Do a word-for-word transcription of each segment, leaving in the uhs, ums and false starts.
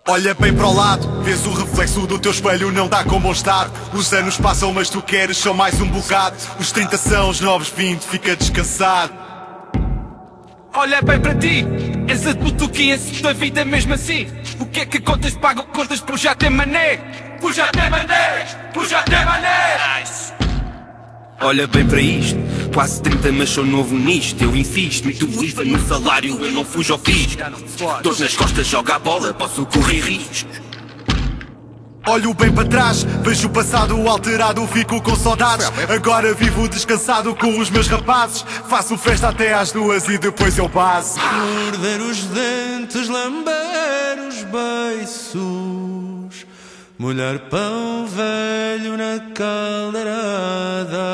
Olha bem para o lado, vês o reflexo do teu espelho, não dá com bom estado. Os anos passam mas tu queres só mais um bocado. Os trinta são os novos vinte, fica descansado. Olha bem para ti, és adulto que és da vida mesmo assim. O que é que contas, pagam contas por já ter mané. Por já ter mané, por já ter mané. Nice. Olha bem para isto, quase trinta mas sou novo nisto. Eu insisto, meto o I V A no salário, eu não fujo ao fisco. Dores nas costas, joga a bola, posso correr risco. Olho bem para trás, vejo o passado alterado, fico com saudades. Agora vivo descansado com os meus rapazes. Faço festa até às duas e depois eu passo. Morder os dentes, lamber os beiços, molhar pão velho na caldeirada.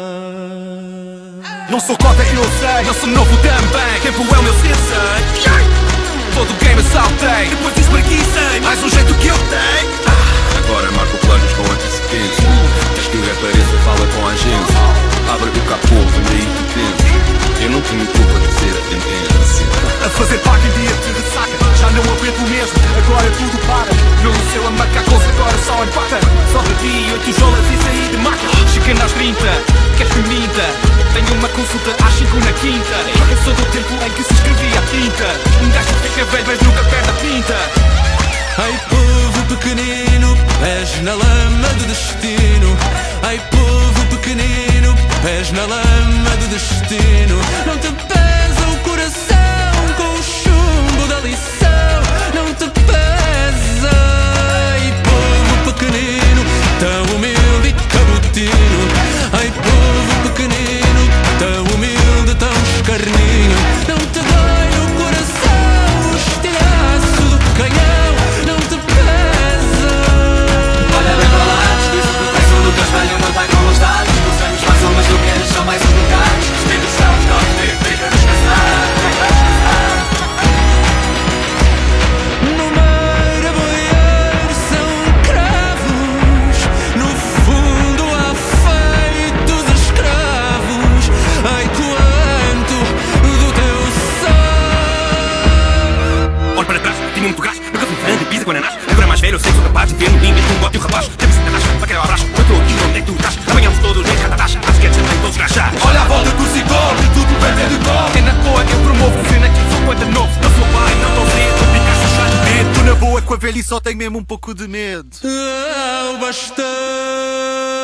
Não sou cota, eu sei. Não sou novo também, tempo é o meu sensei. Todo o game saltei, depois espreguicei. Mais um jeito que eu tenho. Agora marco planos com antecedência. Diz que o apareça, fala com a agência. Abre o capô, vem daí tu penses. Eu não tenho culpa de ser a tendência. A fazer pack em dia de ressaca, já não aguento mesmo, agora tudo para. Não sei a marcar gols, agora só empata. Só de dia, oito jolas e saí de maca. Cheguei aos trinta, queres que minta? Tenho uma consulta às cinco na quinta. Eu sou do tempo em que se escrevia a tinta. Um gajo fica velho mas nunca perde a pinta. Ai povo pequenino, pés na lama do destino. Ai povo pequenino, pés na lama do destino. Não te pesa o coração com o chumbo da lição. Não te pesa. Ai povo pequenino, tão humilde e cabotino. Ai povo pequenino, tão humilde, tão escarninho. Não te dói o coração o estilhaço do canhão. Não te pesa. Olha bem para lá, diz o reflexo do teu espelho, não vai com os dados. Os anos passam mas tu queres só mais um lugar. Os tempos são os novos, deixa descansar, deixa descansar. No mar a boiar são cravos, no fundo há feitos escravos. Ai quanto do teu sangue. Olho para trás, tinha muito gás, nunca fui fã de pizza com ananás. Agora mais velho, eu sei que sou capaz de ver no mim mesmo um bote e um rapaz. Deve ser Satanás, para querer o abraço. Eu estou aqui, onde é que tu estás? Apanhamos todos em catadacha, acho que é de ser todos crachás. Olha a volta do ciclo, tudo bem de cor. É na boa, eu promovo cena que sou coisa novo. Não sou pai, não estou cedo, tu ficas chuchado de dedo. Tô na boa com a velha e só tenho mesmo um pouco de medo. Ao bastante.